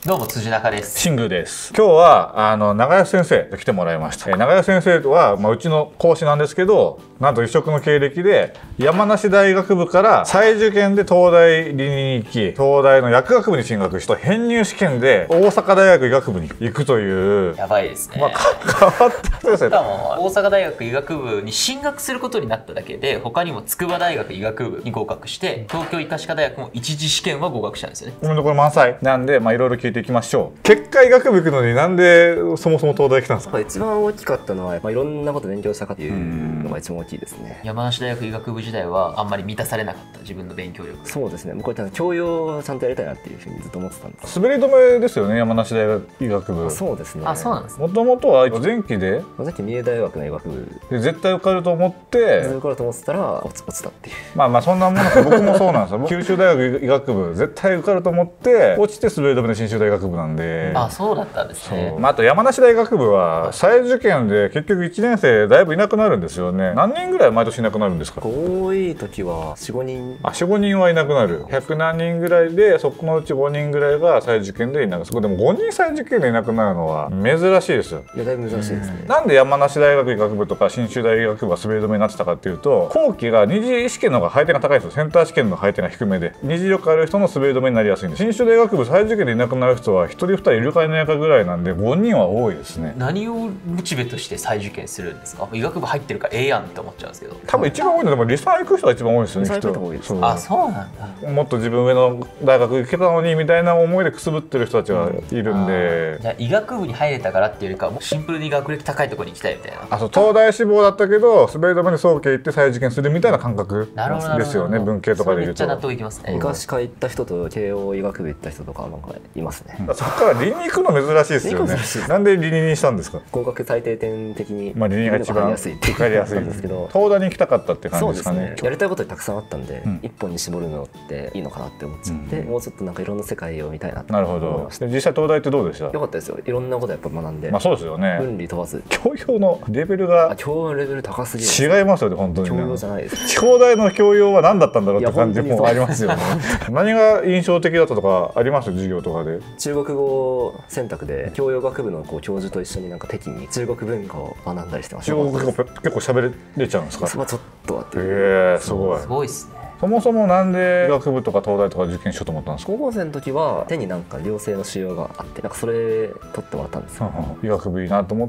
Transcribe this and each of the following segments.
どうも辻中です。 新宮です。今日は長安先生来てもらいました。長安先生は、うちの講師なんですけど、なんと異色の経歴で山梨大学部から再受験で東大理に行き、東大の薬学部に進学した編入試験で大阪大学医学部に行くという。 やばいですね。 変わった先生。 しかも大阪大学医学部に進学することになっただけで、他にも筑波大学医学部に合格して、東京医科歯科大学も一次試験は合格したんですよね。 今のところ満載なんで、いろいろ聞いていきましょう。結果医学部行くのになんでそもそも東大来たんですか？ 一番大きかったのは、いろんなこと勉強したかっていうのが一番大きいですね。 山梨大学医学部時代はあんまり満たされなかった自分の勉強力。 そうですね。こういった教養をちゃんとやりたいなっていうふうにずっと思ってたんです。 滑り止めですよね、山梨大学医学部。 そうですね。 あ、そうなんです。 もともとは前期でさっき三重大学の医学部で絶対受かると思って受かると思ってたら落ちたっていう。 そんなもんです。僕もそうなんですよ。九州大学医学部絶対受かると思って落ちて滑り止めで信州大学部なんで。 あ、そうだったんですね。 あと山梨大学部は再受験で結局1年生だいぶいなくなるんですよね。何人ぐらい毎年いなくなるんですか？ 多い時は4、5人。 4、5人はいなくなる。100何人ぐらいで、そこのうち5人ぐらいが再受験でいなくなる。そこでも5人再受験でいなくなるのは珍しいですよ。 いや、だいぶ珍しいですね。 なんで山梨大学医学部とか信州大医学部は滑り止めになってたかっていうと、後期が二次試験の方が配点が高いんですよ。センター試験の配点が低めで、二次力ある人の滑り止めになりやすいんで、信州大学部再受験でいなくなる人は1人2人いるかいないかぐらいなんで、5人は多いですね。 何をモチベとして再受験するんですか？医学部入ってるからええやんって思っちゃうんですけど。 多分一番多いのはでも理想行く人が一番多いですよね。 理想行く人が多いです。 あ、そうなんだ。 もっと自分上の大学行けたのにみたいな思いでくすぶってる人たちがいるんで、 じゃあ医学部に入れたからっていうよりかもうシンプルに学歴高いところに行きたいみたいな。 そう、東大志望だったけど滑り止めに早期行って再受験するみたいな感覚ですよね。文系とかでいうとめっちゃ納得いきますね。 医科歯科行った人と慶応医学部行った人とかなんかいますね。 そこから理に行くの珍しいですよね。なんで理にしたんですか？ 合格最低点的に理にが一番受かりやすいんですけど、東大に行きたかったって感じですかね。 やりたいことたくさんあったんで、一本に絞るのっていいのかなって思っちゃって、もうちょっとなんかいろんな世界を見たいなって思いました。 実際東大ってどうでした？ よかったですよ。いろんなことやっぱ学んで。 そうですよね。 分離問わず。 教養のレベルが教養のレベル高すぎる。 違いますよね、本当に。 教養じゃないです。 地方大の教養は何だったんだろうって感じもありますよね。何が印象的だったとかあります？授業とかで。 中国語選択で教養学部の教授と一緒に適宜中国文化を学んだりしてました。 中国語結構喋れちゃうんですか？ ちょっとはって。 すごい。 すごいですね。 そもそもなんで医学部とか東大とか受験しようと思ったんですか？ 高校生の時は手に良性の腫瘍があって、それ取ってもらったんですよ。 医学部いいなと思って、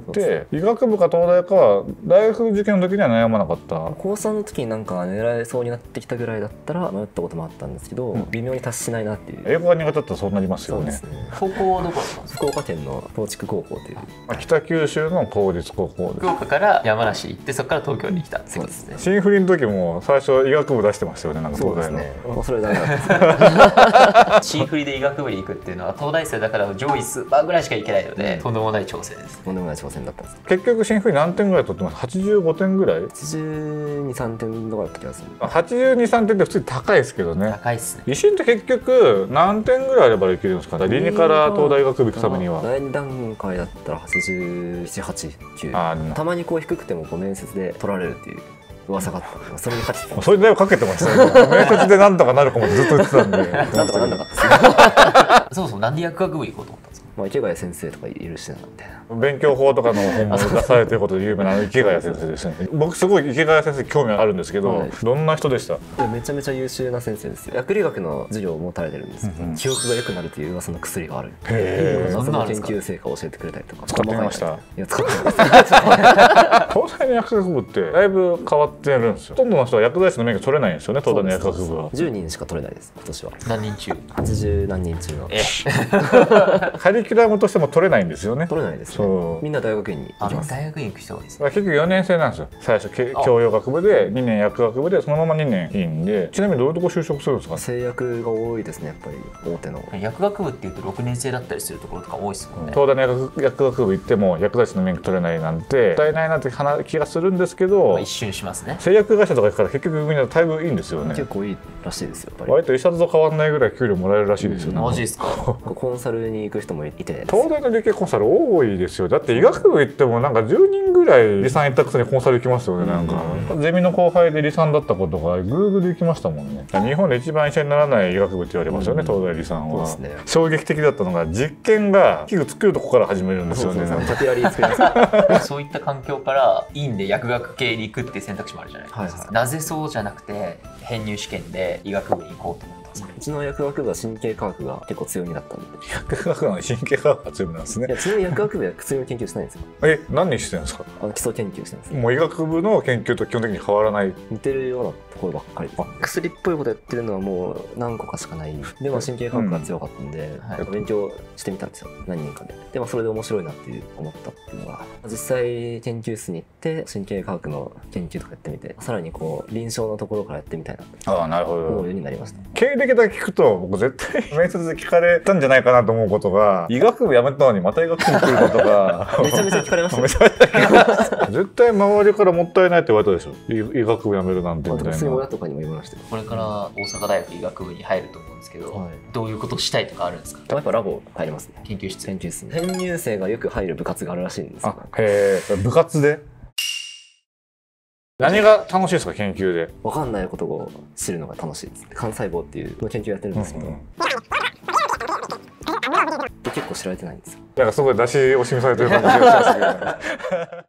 医学部か東大かは大学受験の時には悩まなかった？ 高3の時に狙えそうになってきたぐらいだったら迷ったこともあったんですけど、微妙に達しないなっていう。 英語が苦手だったらそうなりますよね。 高校はどこだったんですか？ 福岡県の東筑高校という、 北九州の公立高校で、 福岡から山梨行ってそこから東京に来たってことですね。 新振りの時も最初医学部出してましたよね。東大の。 それダメだった。 新振りで医学部に行くっていうのは東大生だから上位スーパーぐらいしか行けないので、とんでもない挑戦です。 とんでもない挑戦だったんです。 結局新振り何点ぐらい取ってます？85点ぐらい ？82、3点とかだった気がする。 82、3点って普通に高いですけどね。 高いっすね。 維新って結局何点ぐらいあればいけるんですか？理にから東大医学部行くためには。 第2段階だったら87、8、9。たまに低くても面接で取られるっていう噂があった。それに勝ちてた。 それだいぶかけてましたね。面接でなんとかなるかもずっと言ってたんで。 なんとか。 そもそもなんで薬学部行こうと思ったんですか？ 池谷先生とかいるしなみたいな。 勉強法とかの本も出されてることで有名な池谷先生ですね。僕すごい池谷先生興味あるんですけど、どんな人でした？ めちゃめちゃ優秀な先生ですよ。薬理学の授業を持たれてるんですけど、記憶が良くなるという噂の薬がある。その研究成果を教えてくれたりとか。 使ってみました？いや、使ってないです。 東大の薬学部ってだいぶ変わってるんですよ。ほとんどの人は薬剤師の免許取れないんですよね、東大の薬学部は。 10人しか取れないです、今年は。 何人中 ？80何人中の。 カリキュラムとしても取れないんですよね。 取れないですね。みんな大学院に行きます。 大学院行く人がいいです。 結局4年生なんですよ。最初教養学部で2年薬学部でそのまま2年院で。ちなみにどういうとこ就職するんですか？ 製薬が多いですね、やっぱり大手の。 薬学部っていうと6年生だったりするところとか多いですもんね。 東大の薬学部行っても薬剤師の免許取れないなんてもったいないなって気がするんですけど、 一瞬しますね。 製薬会社とか行くから結局みんな待遇いいんですよね。 結構いいらしいですよ。 割と医者と変わらないぐらい給料もらえるらしいですよね。 マジですか？ コンサルに行く人もいいて、 東大の理系コンサル多いですよ。だって医学部行ってもなんか10人ぐらい理産一択生にコンサル行きますよね。なんかゼミの後輩で理産だったことが Google で行きましたもんね。日本で一番医者にならない医学部って言われますよね、東大理産は。 そうですね。 衝撃的だったのが実験が器具作るとこから始めるんですよね。 キャピラリー作りますそういった環境から院で薬学系に行くっていう選択肢もあるじゃないですか。なぜそうじゃなくて編入試験で医学部に行こうと思ったんですか？ うちの薬学部は神経科学が結構強みだったんで。 薬学なのに神経科学が強みなんですね。 いや、ちなみに薬学部は薬の研究してないんですよ。 何してるんですか？ 基礎研究してます。 もう医学部の研究と基本的に変わらない。 似てるようなところばっかりです。薬っぽいことやってるのはもう何個かしかない。でも神経科学が強かったんで、勉強してみたんですよ、何人かで。で、それで面白いなって思ったっていうのが、実際研究室に行って神経科学の研究とかやってみて、さらにこう臨床のところからやってみたいなとなるほ思うよど。 うになりました。 経歴だけ聞くと僕絶対面接で聞かれたんじゃないかなと思うことが、医学部辞めたのにまた医学部に来ることがめちゃめちゃ聞かれましたよ。 絶対周りからもったいないって言われたでしょ、医学部辞めるなんてみたいな。 普通に親とかにも言いましたよ。 これから大阪大学医学部に入ると思うんですけど、どういうことしたいとかあるんですか？ やっぱラボ入りますね。 研究室。 研究室に編入生がよく入る部活があるらしいんですよ。 へえ、部活で何が楽しいですか、研究で。 分かんないことを知るのが楽しいです。幹細胞っていうの研究やってるんですけど、結構知られてないんですよ。 なんかすごい出し惜しみされてる感じがしますけど